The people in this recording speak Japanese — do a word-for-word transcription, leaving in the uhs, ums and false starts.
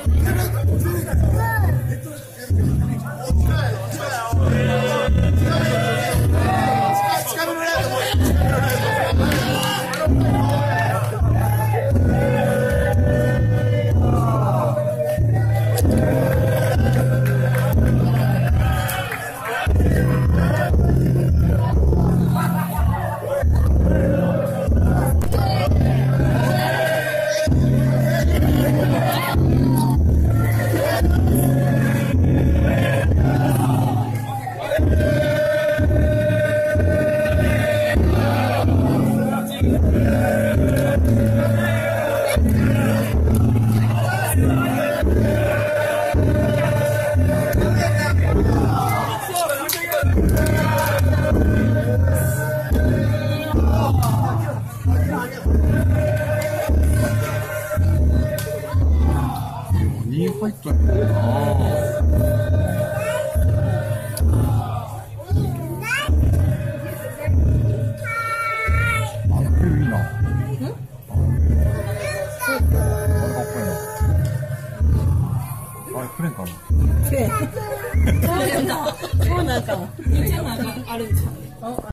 に入ったんだよな。あ、これいいな。あれ、プレーンかな。 プレーン。そうなんかも。めっちゃなんかあるんちゃう。